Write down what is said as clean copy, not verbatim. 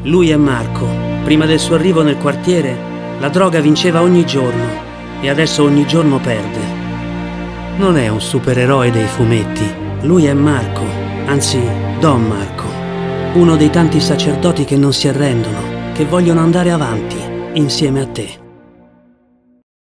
Lui è Marco. Prima del suo arrivo nel quartiere, la droga vinceva ogni giorno e adesso ogni giorno perde. Non è un supereroe dei fumetti. Lui è Marco, anzi Don Marco. Uno dei tanti sacerdoti che non si arrendono, che vogliono andare avanti insieme a te.